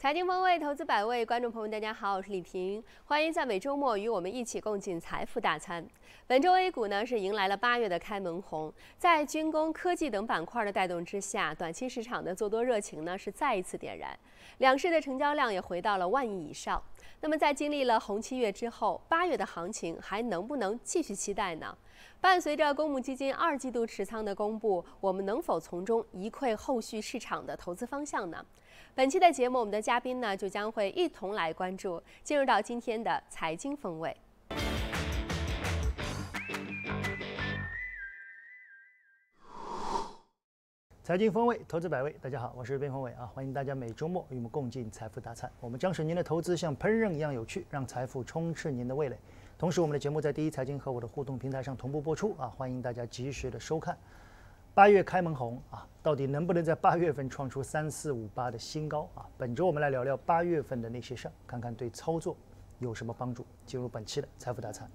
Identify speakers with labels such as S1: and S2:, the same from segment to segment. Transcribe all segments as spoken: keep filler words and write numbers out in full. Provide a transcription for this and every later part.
S1: 财经风味，投资百味，观众朋友大家好，我是李萍，欢迎在每周末与我们一起共进财富大餐。本周 A 股呢是迎来了八月的开门红，在军工、科技等板块的带动之下，短期市场的做多热情呢是再一次点燃，两市的成交量也回到了万亿以上。那么在经历了红七月之后，八月的行情还能不能继续期待呢？伴随着公募基金二季度持仓的公布，我们能否从中一窥后续市场的投资方向呢？本期的节目，我们的嘉宾呢就将会一同来关注。进入到今天的财经风味。
S2: 财经风味，投资百味，大家好，我是边锋伟啊，欢迎大家每周末与我们共进财富大餐。我们将使您的投资像烹饪一样有趣，让财富充斥您的味蕾。同时，我们的节目在第一财经和我的互动平台上同步播出啊，欢迎大家及时的收看。八月开门红啊，到底能不能在八月份创出三四五八的新高啊？本周我们来聊聊八月份的那些事儿，看看对操作有什么帮助。进入本期的财富大餐。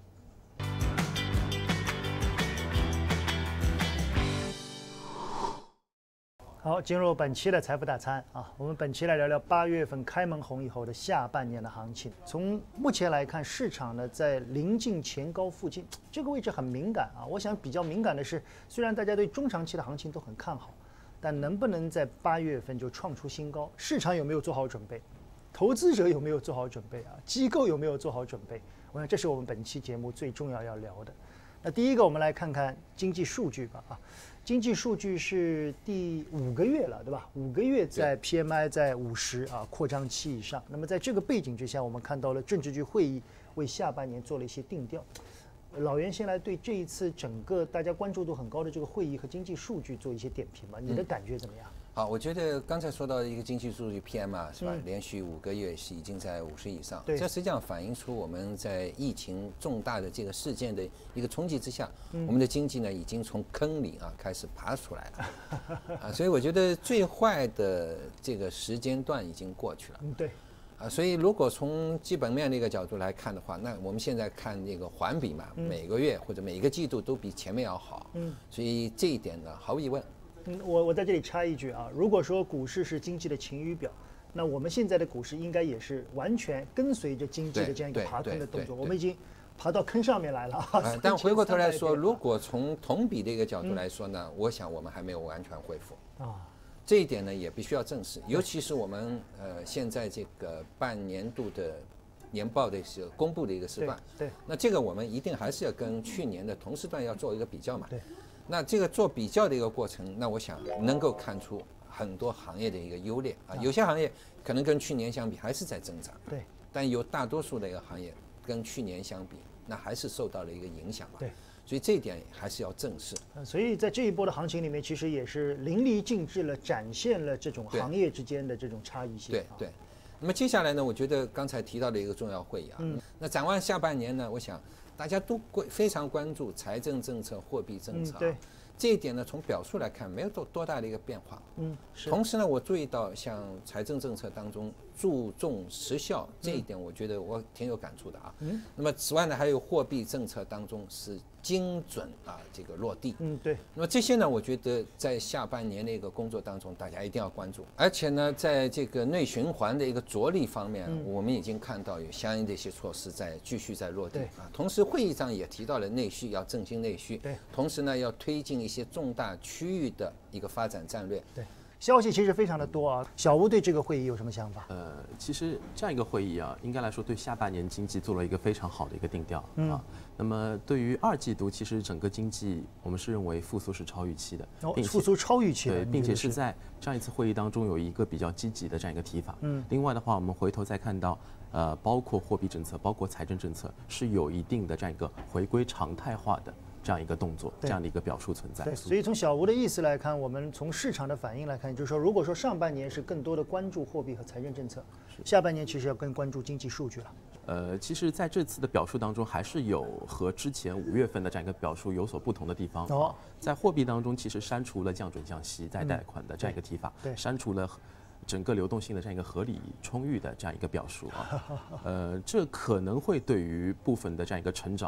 S2: 好，进入本期的财富大餐啊，我们本期来聊聊八月份开门红以后的下半年的行情。从目前来看，市场呢在临近前高附近，这个位置很敏感啊。我想比较敏感的是，虽然大家对中长期的行情都很看好，但能不能在八月份就创出新高，市场有没有做好准备？投资者有没有做好准备啊？机构有没有做好准备？我想这是我们本期节目最重要要聊的。那第一个，我们来看看经济数据吧啊。经济数据是第五个月了，对吧？五个月在 P M I 在五十啊，扩张期以上。那么在这个背景之下，我们看到了政治局会议为下半年做了一些定调。老袁先来对这一次整个大家关注度很高的这个会议和经济数据做一些点评吧，你的感觉怎么样？
S3: 嗯、好，我觉得刚才说到一个经济数据 P M I 是吧，
S2: 嗯、
S3: 连续五个月是已经在五十以上，
S2: 对，
S3: 这实际上反映出我们在疫情重大的这个事件的一个冲击之下，
S2: 嗯、
S3: 我们的经济呢已经从坑里啊开始爬出来了，啊，所以我觉得最坏的这个时间段已经过去了，
S2: 嗯，对。
S3: 啊，所以如果从基本面的一个角度来看的话，那我们现在看那个环比嘛，
S2: 嗯、
S3: 每个月或者每个季度都比前面要好，嗯，所以这一点呢，毫无疑问。
S2: 嗯，我我在这里插一句啊，如果说股市是经济的晴雨表，那我们现在的股市应该也是完全跟随着经济的这样一个爬坑的动作，我们已经爬到坑上面来了啊。
S3: 呃、但回过头来说，如果从同比的一个角度来说呢，嗯、我想我们还没有完全恢复啊。这一点呢也必须要正视，尤其是我们呃现在这个半年度的年报的是公布的一个时段，
S2: 对，对
S3: 那这个我们一定还是要跟去年的同时段要做一个比较嘛，
S2: 对，
S3: 那这个做比较的一个过程，那我想能够看出很多行业的一个优劣啊，有些行业可能跟去年相比还是在增长，
S2: 对，
S3: 但有大多数的一个行业跟去年相比，那还是受到了一个影响嘛，
S2: 对。
S3: 所以这一点还是要正视。
S2: 所以在这一波的行情里面，其实也是淋漓尽致了，展现了这种行业之间的这种差异性。
S3: 对对。那么接下来呢，我觉得刚才提到的一个重要会议啊，嗯、那展望下半年呢，我想大家都关非常关注财政政策、货币政策、啊。
S2: 嗯、对。
S3: 这一点呢，从表述来看，没有多多大的一个变化。
S2: 嗯，是。
S3: 同时呢，我注意到像财政政策当中注重实效这一点，我觉得我挺有感触的啊。嗯。那么此外呢，还有货币政策当中是精准啊这个落地。
S2: 嗯，对。
S3: 那么这些呢，我觉得在下半年的一个工作当中，大家一定要关注。而且呢，在这个内循环的一个着力方面，嗯、我们已经看到有相应的一些措施在继续在落地啊。同时，会议上也提到了内需要振兴内需。
S2: 对。
S3: 同时呢，要推进一些重大区域的一个发展战略。
S2: 对，消息其实非常的多啊。小吴对这个会议有什么想法？
S4: 呃，其实这样一个会议啊，应该来说对下半年经济做了一个非常好的一个定调、嗯、啊。那么对于二季度，其实整个经济我们是认为复苏是超预期的，
S2: 哦，复苏超预期的，
S4: 对，并且是在这样一次会议当中有一个比较积极的这样一个提法。
S2: 嗯，
S4: 另外的话，我们回头再看到，呃，包括货币政策，包括财政政策，是有一定的这样一个回归常态化的。这样一个动作，这样的一个表述存在。
S2: 对，所以从小吴的意思来看，我们从市场的反应来看，就是说，如果说上半年是更多的关注货币和财政政策，下半年其实要更关注经济数据了。
S4: 呃，其实在这次的表述当中，还是有和之前五月份的这样一个表述有所不同的地方。
S2: 哦，在
S4: 货币当中，其实删除了降准降息再贷款的这样一个提法，
S2: 对，
S4: 删除了整个流动性的这样一个合理充裕的这样一个表述啊。呃，这可能会对于部分的这样一个成长。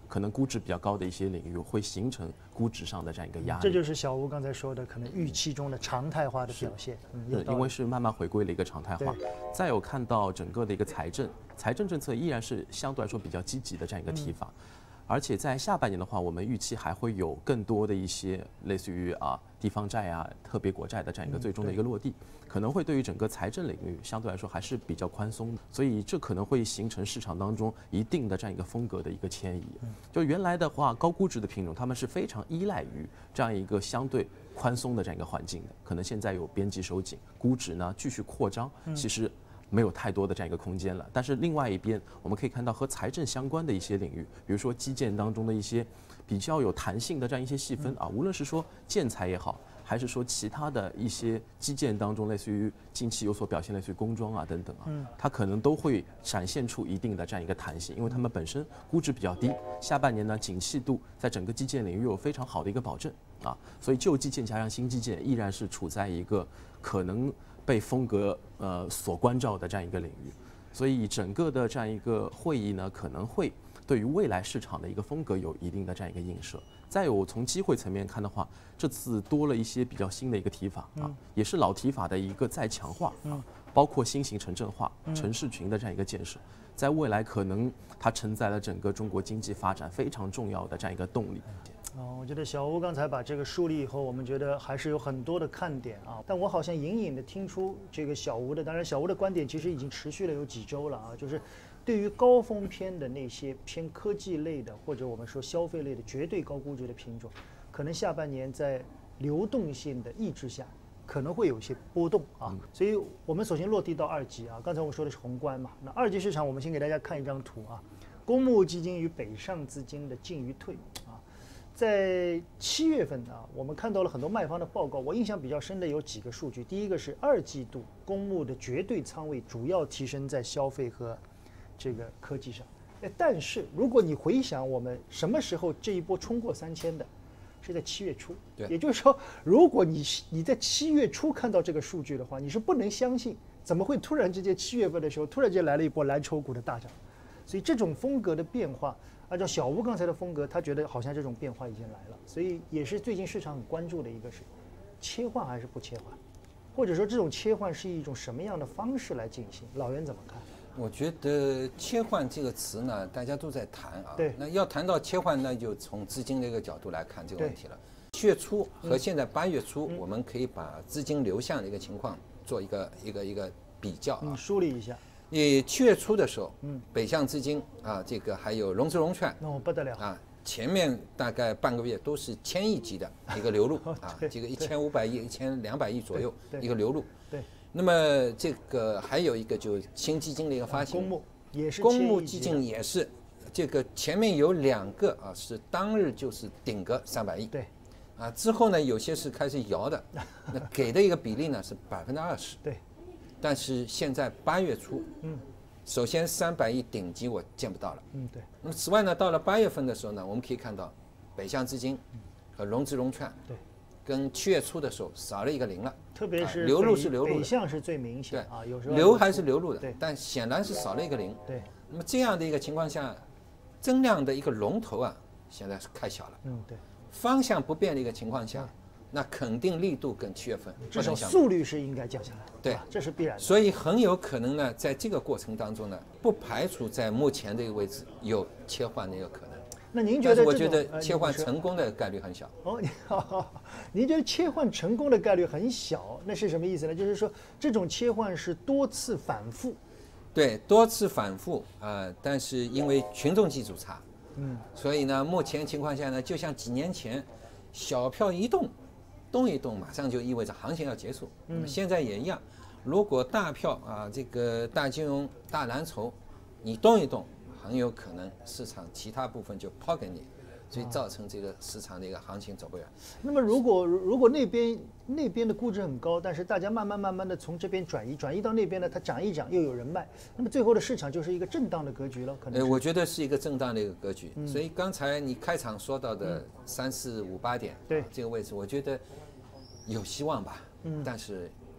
S4: 可能估值比较高的一些领域会形成估值上的这样一个压力。
S2: 这就是小吴刚才说的，可能预期中的常态化的表现。嗯，
S4: 对，因为是慢慢回归了一个常态化。再有看到整个的一个财政，财政政策依然是相对来说比较积极的这样一个提法。嗯，而且在下半年的话，我们预期还会有更多的一些类似于啊地方债啊、特别国债的这样一个最终的一个落地，可能会对于整个财政领域相对来说还是比较宽松的，所以这可能会形成市场当中一定的这样一个风格的一个迁移。就原来的话，高估值的品种，他们是非常依赖于这样一个相对宽松的这样一个环境的，可能现在有边际收紧，估值呢继续扩张，其实没有太多的这样一个空间了。但是另外一边，我们可以看到和财政相关的一些领域，比如说基建当中的一些比较有弹性的这样一些细分啊，无论是说建材也好，还是说其他的一些基建当中，类似于近期有所表现，类似于工装啊等等啊，它可能都会展现出一定的这样一个弹性，因为它们本身估值比较低，下半年呢景气度在整个基建领域有非常好的一个保证啊，所以旧基建加上新基建依然是处在一个可能被风格呃所关照的这样一个领域，所以整个的这样一个会议呢，可能会对于未来市场的一个风格有一定的这样一个映射。再有从机会层面看的话，这次多了一些比较新的一个提法啊，也是老提法的一个再强化啊，包括新型城镇化、城市群的这样一个建设，在未来可能它承载了整个中国经济发展非常重要的这样一个动力。
S2: 哦，我觉得小吴刚才把这个梳理以后，我们觉得还是有很多的看点啊。但我好像隐隐的听出这个小吴的，当然小吴的观点其实已经持续了有几周了啊，就是对于高峰偏的那些偏科技类的或者我们说消费类的绝对高估值的品种，可能下半年在流动性的抑制下，可能会有一些波动啊。所以我们首先落地到二级啊，刚才我说的是宏观嘛，那二级市场我们先给大家看一张图啊，公募基金与北上资金的进与退啊。在七月份啊，我们看到了很多卖方的报告，我印象比较深的有几个数据。第一个是二季度公募的绝对仓位主要提升在消费和这个科技上。哎，但是如果你回想我们什么时候这一波冲过三千的，是在七月初。
S3: 对，
S2: 也就是说，如果你你在七月初看到这个数据的话，你是不能相信怎么会突然之间七月份的时候突然间来了一波蓝筹股的大涨。所以这种风格的变化，按照小吴刚才的风格，他觉得好像这种变化已经来了，所以也是最近市场很关注的一个是，切换还是不切换，或者说这种切换是一种什么样的方式来进行？老袁怎么看？
S3: 我觉得切换这个词呢，大家都在谈啊。
S2: 对。
S3: 那要谈到切换，那就从资金这个角度来看这个问题了。七月初和现在八月初，
S2: 嗯、
S3: 我们可以把资金流向的一个情况做一个一个一个比较啊。
S2: 你梳理一下。
S3: 你七月初的时候，嗯，北向资金啊，这个还有融资融券，
S2: 那、哦、不得了
S3: 啊，前面大概半个月都是千亿级的一个流入啊，这个一千五百亿、一千两百亿左右一个流入。
S2: 对。
S3: 那么这个还有一个就新基金的一个发行，
S2: 公募也是
S3: 公募基金也是，这个前面有两个啊是当日就是顶个三百亿，
S2: 对，
S3: 啊之后呢有些是开始摇的，那给的一个比例呢是百分之二十，
S2: 对。
S3: 但是现在八月初，嗯，首先三百亿顶级我见不到了，
S2: 嗯，对。
S3: 那么此外呢，到了八月份的时候呢，我们可以看到，北向资金和融资融券，
S2: 对，
S3: 跟七月初的时候少了一个零了，
S2: 特别是、
S3: 啊、流入是流入的，
S2: 北向是最明显，
S3: 对
S2: 啊，有时候
S3: 流还是流入的，
S2: 对，
S3: 但显然是少了一个零，
S2: 对。
S3: 那么这样的一个情况下，增量的一个龙头啊，现在是太小了，
S2: 嗯，对。
S3: 方向不变的一个情况下。那肯定力度跟七月份
S2: 至少速率是应该降下来，
S3: 对，
S2: 这是必然的。
S3: 所以很有可能呢，在这个过程当中呢，不排除在目前这个位置有切换的一个可能。
S2: 那您觉得？
S3: 我觉得切换成功的概率很小。
S2: 哦，您觉得切换成功的概率很小？那是什么意思呢？就是说这种切换是多次反复。
S3: 对，多次反复啊、呃，但是因为群众基础差，
S2: 嗯，
S3: 所以呢，目前情况下呢，就像几年前，小票一动。动一动，马上就意味着行情要结束。那么现在也一样，如果大票啊，这个大金融、大蓝筹，你动一动，很有可能市场其他部分就抛给你，所以造成这个市场的一个行情走不远。
S2: 那么如果如果那边那边的估值很高，但是大家慢慢慢慢的从这边转移转移到那边呢，它涨一涨又有人卖，那么最后的市场就是一个震荡的格局了，可能。
S3: 呃，我觉得是一个震荡的一个格局。嗯、所以刚才你开场说到的三四五八点，
S2: 对、嗯、
S3: 这个位置，我觉得有希望吧。嗯，但是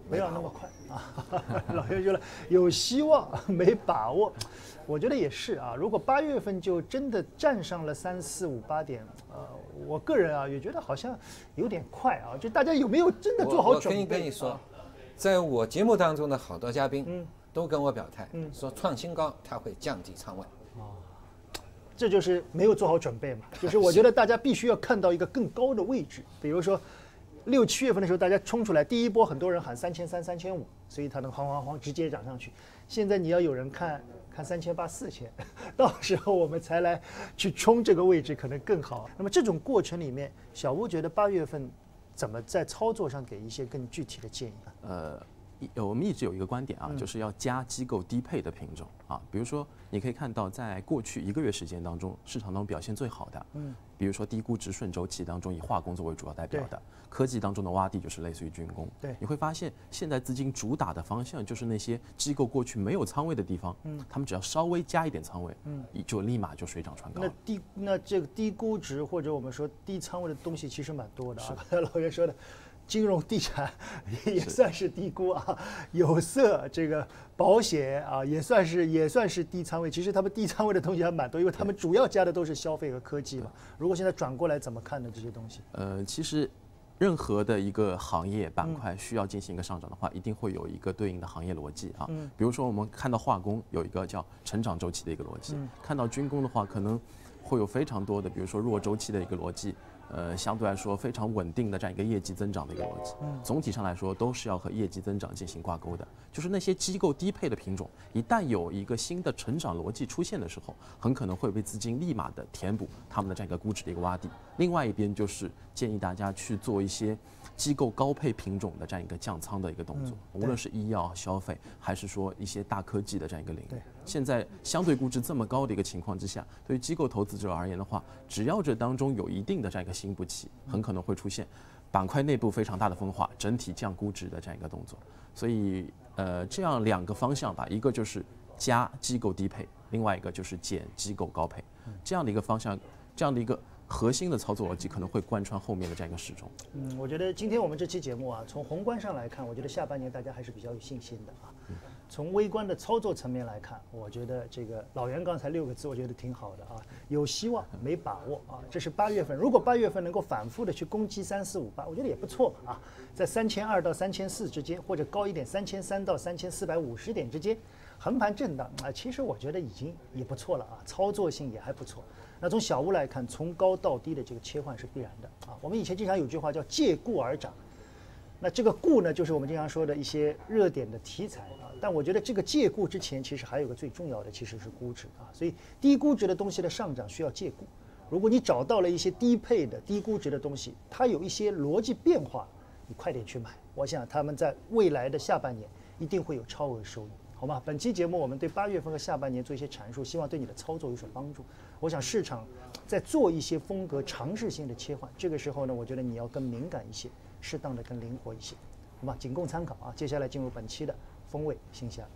S2: 不要那么快啊！老袁说了，有希望没把握，我觉得也是啊。如果八月份就真的站上了三四五八点，呃，我个人啊也觉得好像有点快啊。就大家有没有真的做好准备？
S3: 我跟你说，在我节目当中的好多嘉宾，
S2: 嗯，
S3: 都跟我表态，
S2: 嗯，
S3: 说创新高它会降低仓位。
S2: 哦，这就是没有做好准备嘛。就是我觉得大家必须要看到一个更高的位置，比如说。六七月份的时候，大家冲出来，第一波很多人喊三千三、三千五，所以它能晃晃晃直接涨上去。现在你要有人看看三千八、四千，到时候我们才来去冲这个位置，可能更好。那么这种过程里面，小吴觉得八月份怎么在操作上给一些更具体的建议呢？
S4: 呃。我们一直有一个观点啊，就是要加机构低配的品种啊。比如说，你可以看到，在过去一个月时间当中，市场当中表现最好的，嗯，比如说低估值顺周期当中以化工作为主要代表的，科技当中的洼地就是类似于军工。
S2: 对，
S4: 你会发现现在资金主打的方向就是那些机构过去没有仓位的地方，嗯，他们只要稍微加一点仓位，嗯，就立马就水涨船高。
S2: 那低那这个低估值或者我们说低仓位的东西其实蛮多的啊，刚才老袁说的。金融地产也算是低估啊，有色这个保险啊也算是也算是低仓位。其实他们低仓位的东西还蛮多，因为他们主要加的都是消费和科技嘛。如果现在转过来怎么看呢？这些东西？
S4: 呃，其实任何的一个行业板块需要进行一个上涨的话，一定会有一个对应的行业逻辑啊。嗯。比如说我们看到化工有一个叫成长周期的一个逻辑，嗯、看到军工的话，可能会有非常多的，比如说弱周期的一个逻辑。呃，相对来说非常稳定的这样一个业绩增长的一个逻辑，总体上来说都是要和业绩增长进行挂钩的。就是那些机构低配的品种，一旦有一个新的成长逻辑出现的时候，很可能会被资金立马的填补他们的这样一个估值的一个洼地。另外一边就是建议大家去做一些机构高配品种的这样一个降仓的一个动作，无论是医药、消费，还是说一些大科技的这样一个领域。现在相对估值这么高的一个情况之下，对于机构投资者而言的话，只要这当中有一定的这样一个新不起，很可能会出现板块内部非常大的分化，整体降估值的这样一个动作。所以，呃，这样两个方向吧，一个就是加机构低配，另外一个就是减机构高配，这样的一个方向，这样的一个核心的操作逻辑可能会贯穿后面的这样一个始终。
S2: 嗯，我觉得今天我们这期节目啊，从宏观上来看，我觉得下半年大家还是比较有信心的啊。嗯从微观的操作层面来看，我觉得这个老袁刚才六个字，我觉得挺好的啊，有希望没把握啊。这是八月份，如果八月份能够反复的去攻击三四五八，我觉得也不错啊，在三千二到三千四之间，或者高一点三千三到三千四百五十点之间，横盘震荡啊，其实我觉得已经也不错了啊，操作性也还不错。那从小屋来看，从高到低的这个切换是必然的啊。我们以前经常有句话叫借故而涨。那这个故呢，就是我们经常说的一些热点的题材啊。但我觉得这个借故之前，其实还有个最重要的，其实是估值啊。所以低估值的东西的上涨需要借故。如果你找到了一些低配的、低估值的东西，它有一些逻辑变化，你快点去买。我想他们在未来的下半年一定会有超额收益，好吗？本期节目我们对八月份和下半年做一些阐述，希望对你的操作有所帮助。我想市场在做一些风格尝试性的切换，这个时候呢，我觉得你要更敏感一些。适当的更灵活一些，好吗？仅供参考啊。接下来进入本期的风味信箱。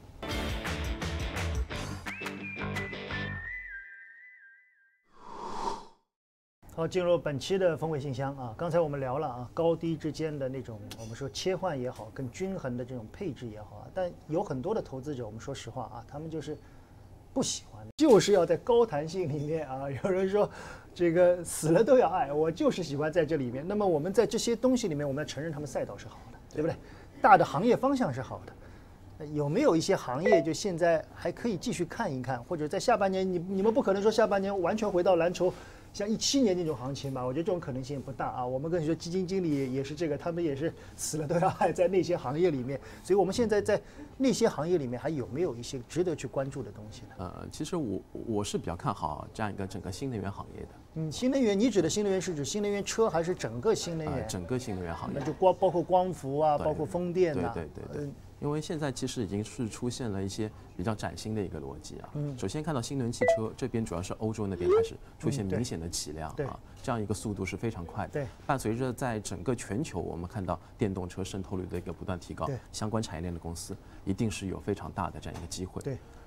S2: 好，进入本期的风味信箱啊。刚才我们聊了啊，高低之间的那种我们说切换也好，更均衡的这种配置也好啊，但有很多的投资者，我们说实话啊，他们就是不喜欢，就是要在高弹性里面啊。有人说。这个死了都要爱，我就是喜欢在这里面。那么我们在这些东西里面，我们要承认他们赛道是好的，对不对？大的行业方向是好的。有没有一些行业就现在还可以继续看一看，或者在下半年你你们不可能说下半年完全回到蓝筹像一七年那种行情吧？我觉得这种可能性不大啊。我们跟你说基金经理也是这个，他们也是死了都要爱在那些行业里面。所以我们现在在那些行业里面还有没有一些值得去关注的东西呢？
S4: 呃，其实我我是比较看好这样一个整个新能源行业的。
S2: 嗯，新能源，你指的新能源是指新能源车还是整个新能源？
S4: 呃、整个新能源行业，
S2: 那就光包括光伏啊，包括风电呐、啊。
S4: 对对对对。嗯，因为现在其实已经是出现了一些比较崭新的一个逻辑啊。嗯。首先看到新能源汽车这边主要是欧洲那边开始出现明显的起量啊，这样一个速度是非常快的。
S2: 对。
S4: 伴随着在整个全球，我们看到电动车渗透率的一个不断提高，相关产业链的公司一定是有非常大的这样一个机会。
S2: 对。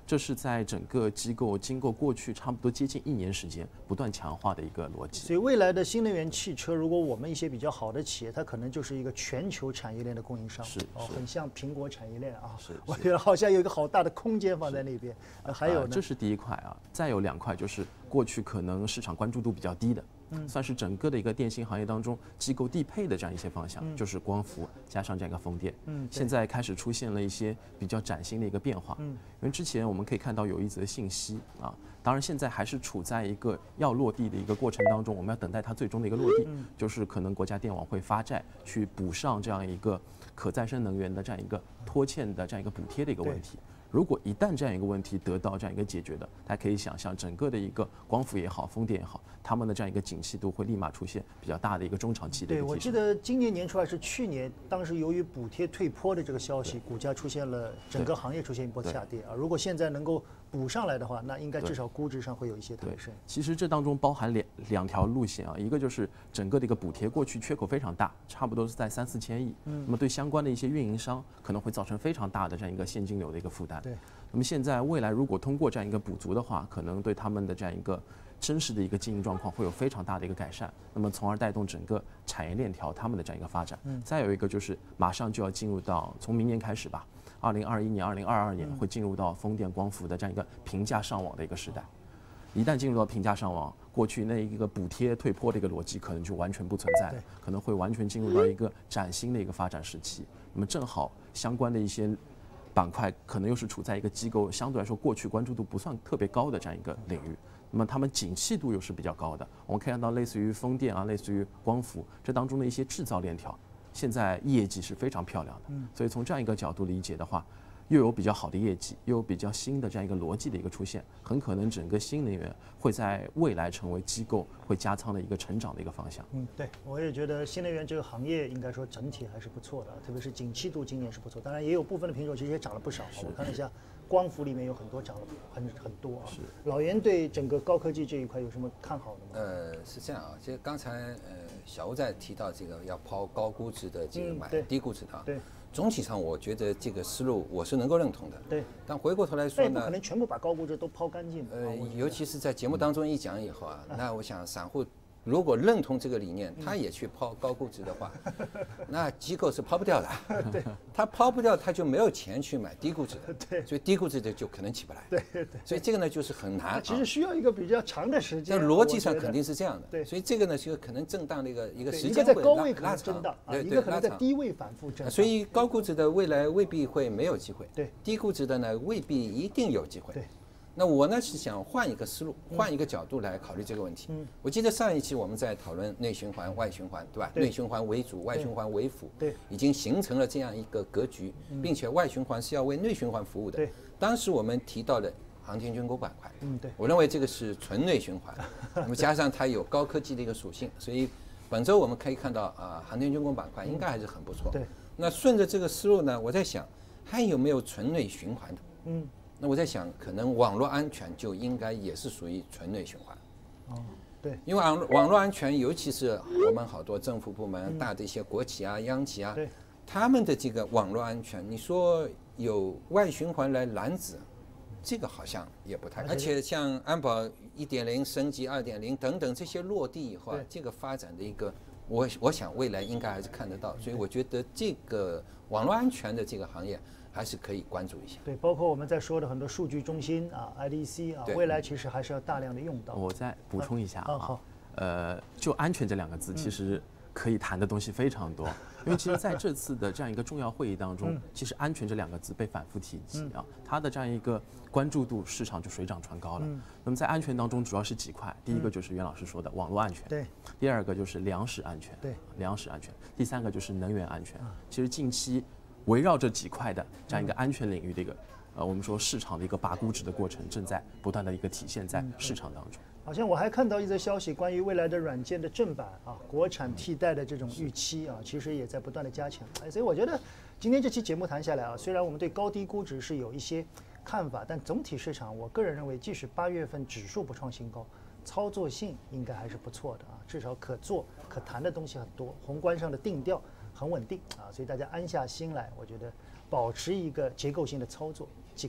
S4: 这是在整个机构经过过去差不多接近一年时间不断强化的一个逻辑。
S2: 所以未来的新能源汽车，如果我们一些比较好的企业，它可能就是一个全球产业链的供应商，
S4: 是
S2: 哦，很像苹果产业链啊。
S4: 是，
S2: 我觉得好像有一个好大的空间放在那边。呃、还有呢、
S4: 呃，这是第一块啊，再有两块就是过去可能市场关注度比较低的。嗯，算是整个的一个电信行业当中机构低配的这样一些方向，嗯、就是光伏加上这样一个风电。嗯，现在开始出现了一些比较崭新的一个变化。嗯，因为之前我们可以看到有一则信息啊，当然现在还是处在一个要落地的一个过程当中，我们要等待它最终的一个落地，嗯、就是可能国家电网会发债去补上这样一个可再生能源的这样一个拖欠的这样一个补贴的一个问题。如果一旦这样一个问题得到这样一个解决的，大家可以想象，整个的一个光伏也好，风电也好，他们的这样一个景气度会立马出现比较大的一个中长期的一个提升。
S2: 对，我记得今年年初还是去年，当时由于补贴退坡的这个消息，股价出现了整个行业出现一波下跌啊。如果现在能够补上来的话，那应该至少估值上会有一些抬升。
S4: 其实这当中包含两两条路线啊，一个就是整个的一个补贴过去缺口非常大，差不多是在三四千亿，嗯，那么对相关的一些运营商可能会造成非常大的这样一个现金流的一个负担。
S2: 对。
S4: 那么现在未来如果通过这样一个补足的话，可能对他们的这样一个真实的一个经营状况会有非常大的一个改善，那么从而带动整个产业链条他们的这样一个发展。嗯。再有一个就是马上就要进入到从明年开始吧，二零二一年、二零二二年会进入到风电、光伏的这样一个平价上网的一个时代。一旦进入到平价上网，过去那一个补贴退坡的一个逻辑可能就完全不存在了，可能会完全进入到一个崭新的一个发展时期。那么正好相关的一些板块可能又是处在一个机构相对来说过去关注度不算特别高的这样一个领域，那么他们景气度又是比较高的。我们可以看到，类似于风电啊，类似于光伏，这当中的一些制造链条，现在业绩是非常漂亮的。所以从这样一个角度理解的话，又有比较好的业绩，又有比较新的这样一个逻辑的一个出现，很可能整个新能源会在未来成为机构会加仓的一个成长的一个方向。
S2: 嗯，对，我也觉得新能源这个行业应该说整体还是不错的，特别是景气度今年是不错，当然也有部分的品种其实也涨了不少。我看了一下，光伏里面有很多涨了很很多啊。是。老袁对整个高科技这一块有什么看好的吗？
S3: 呃，是这样啊，其实刚才呃小吴在提到这个要抛高估值的这个买低估值的啊。
S2: 对。
S3: 总体上，我觉得这个思路我是能够认同的。
S2: 对，
S3: 但回过头来说呢，
S2: 不可能全部把高估值都抛干净。
S3: 呃，尤其是在节目当中一讲以后啊，嗯、那我想散户如果认同这个理念，他也去抛高估值的话，嗯、那机构是抛不掉的。
S2: 对，
S3: 他抛不掉，他就没有钱去买低估值的。
S2: 对，
S3: 所以低估值的就可能起不来。
S2: 对对。
S3: 所以这个呢，就是很难。
S2: 其实需要一个比较长的时间。
S3: 在逻辑上肯定是这样的。
S2: 对。
S3: 所以这个呢，就可能震荡的一个一个时间
S2: 会拉长。一个在高位可能震荡，
S3: 对
S2: 一个可能在低位反复震荡。
S3: 所以高估值的未来未必会没有机会。
S2: 对。
S3: 低估值的呢，未必一定有机会。
S2: 对。
S3: 那我呢是想换一个思路，换一个角度来考虑这个问题。嗯，我记得上一期我们在讨论内循环、外循环，对吧？内循环为主，外循环为辅。
S2: 对，
S3: 已经形成了这样一个格局，并且外循环是要为内循环服务的。
S2: 对，
S3: 当时我们提到的航天军工板块，
S2: 嗯，对，
S3: 我认为这个是纯内循环，那么加上它有高科技的一个属性，所以本周我们可以看到啊，航天军工板块应该还是很不错。
S2: 对，
S3: 那顺着这个思路呢，我在想还有没有纯内循环的？嗯。那我在想，可能网络安全就应该也是属于纯内循环。
S2: 哦，对，
S3: 因为网网络安全，尤其是我们好多政府部门、嗯、大的一些国企啊、央企啊，
S2: 对，
S3: 他们的这个网络安全，你说有外循环来拦止，这个好像也不太。而且像安保一点零升级二点零等等这些落地以后啊，这个发展的一个，我我想未来应该还是看得到。所以我觉得这个网络安全的这个行业还是可以关注一下。
S2: 对，包括我们在说的很多数据中心啊 ，I D C 啊，未来其实还是要大量的用到。
S4: 我再补充一下啊，
S2: 啊好，
S4: 呃，就安全这两个字，其实可以谈的东西非常多，因为其实在这次的这样一个重要会议当中，其实安全这两个字被反复提及啊，它的这样一个关注度，市场就水涨船高了。那么在安全当中，主要是几块，第一个就是袁老师说的网络安全，
S2: 对；
S4: 第二个就是粮食安全，
S2: 对，
S4: 粮食安全；第三个就是能源安全。其实近期围绕这几块的这样一个安全领域的一个，呃，我们说市场的一个拔估值的过程，正在不断的一个体现在市场当中。
S2: 好像我还看到一则消息，关于未来的软件的正版啊，国产替代的这种预期啊，其实也在不断的加强。哎，所以我觉得今天这期节目谈下来啊，虽然我们对高低估值是有一些看法，但总体市场，我个人认为，即使八月份指数不创新高，操作性应该还是不错的啊，至少可做可谈的东西很多，宏观上的定调很稳定啊，所以大家安下心来，我觉得保持一个结构性的操作即可。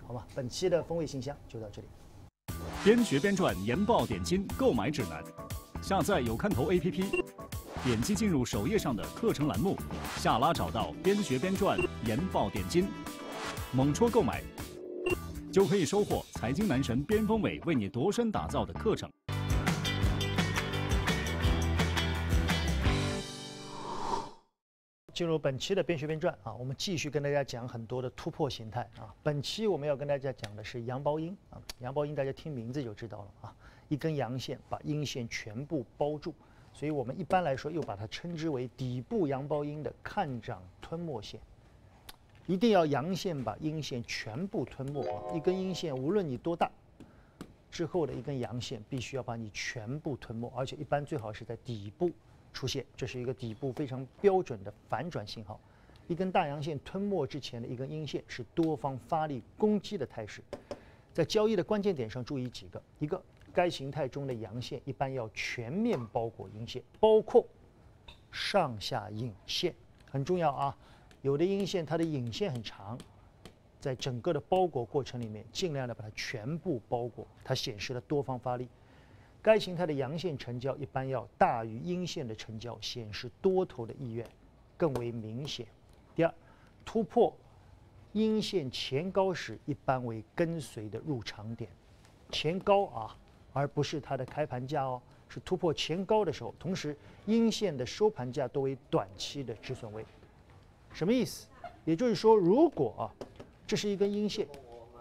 S2: 好吗？本期的风味信箱就到这里。
S5: 边学边赚研报点金购买指南，下载有看头 A P P， 点击进入首页上的课程栏目，下拉找到边学边赚研报点金，猛戳购买，就可以收获财经男神边锋伟为你度身打造的课程。
S2: 进入本期的边学边赚啊，我们继续跟大家讲很多的突破形态啊。本期我们要跟大家讲的是阳包阴啊，阳包阴大家听名字就知道了啊，一根阳线把阴线全部包住，所以我们一般来说又把它称之为底部阳包阴的看涨吞没线。一定要阳线把阴线全部吞没啊，一根阴线无论你多大，之后的一根阳线必须要把你全部吞没，而且一般最好是在底部出现，这是一个底部非常标准的反转信号。一根大阳线吞没之前的一根阴线是多方发力攻击的态势。在交易的关键点上注意几个：一个，该形态中的阳线一般要全面包裹阴线，包括上下影线，很重要啊。有的阴线它的影线很长，在整个的包裹过程里面，尽量的把它全部包裹，它显示了多方发力。该形态的阳线成交一般要大于阴线的成交，显示多头的意愿更为明显。第二，突破阴线前高时，一般为跟随的入场点，前高啊，而不是它的开盘价哦，是突破前高的时候，同时阴线的收盘价都为短期的止损位。什么意思？也就是说，如果啊，这是一根阴线，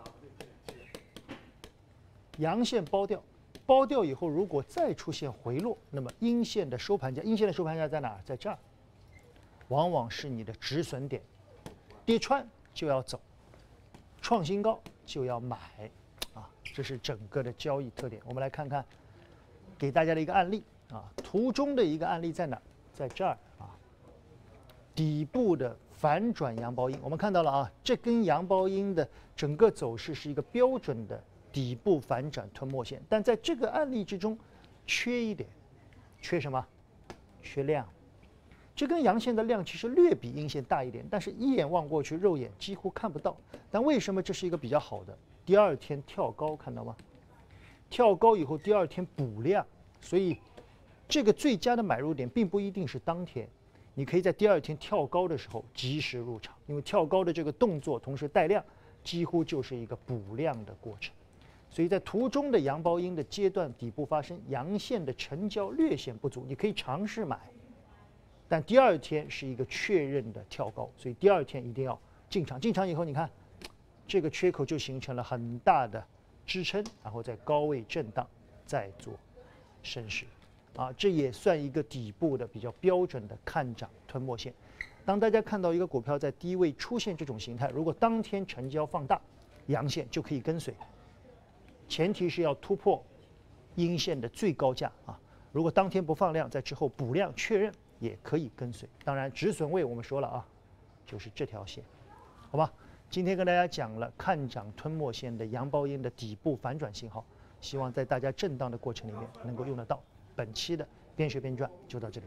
S2: 阳线包掉。包掉以后，如果再出现回落，那么阴线的收盘价，阴线的收盘价在哪儿？在这儿，往往是你的止损点。跌穿就要走，创新高就要买，啊，这是整个的交易特点。我们来看看，给大家的一个案例啊，图中的一个案例在哪儿？在这儿啊，底部的反转阳包阴，我们看到了啊，这根阳包阴的整个走势是一个标准的底部反转吞没线，但在这个案例之中，缺一点，缺什么？缺量。这根阳线的量其实略比阴线大一点，但是一眼望过去，肉眼几乎看不到。但为什么这是一个比较好的？第二天跳高，看到吗？跳高以后，第二天补量，所以这个最佳的买入点并不一定是当天，你可以在第二天跳高的时候及时入场，因为跳高的这个动作同时带量，几乎就是一个补量的过程。所以在图中的阳包阴的阶段底部发生，阳线的成交略显不足，你可以尝试买，但第二天是一个确认的跳高，所以第二天一定要进场。进场以后，你看这个缺口就形成了很大的支撑，然后在高位震荡，再做升势，啊，这也算一个底部的比较标准的看涨吞没线。当大家看到一个股票在低位出现这种形态，如果当天成交放大，阳线就可以跟随。前提是要突破阴线的最高价啊！如果当天不放量，在之后补量确认也可以跟随。当然，止损位我们说了啊，就是这条线，好吧？今天跟大家讲了看涨吞没线的阳包阴的底部反转信号，希望在大家震荡的过程里面能够用得到。本期的边学边赚就到这里。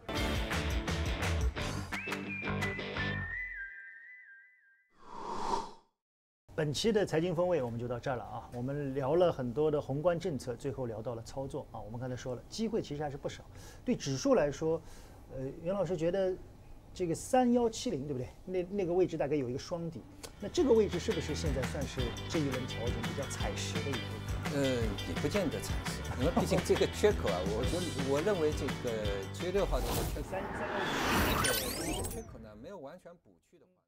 S2: 本期的财经风味我们就到这儿了啊！我们聊了很多的宏观政策，最后聊到了操作啊。我们刚才说了，机会其实还是不少。对指数来说，呃，袁老师觉得这个三幺七零对不对？那那个位置大概有一个双底，那这个位置是不是现在算是这一轮调整比较踩实的一个位置？
S3: 呃，也不见得踩实，因为毕竟这个缺口啊，我觉得我认为这个七月六号这个缺口，
S2: 三三幺五
S3: 这个缺口呢没有完全补去的话。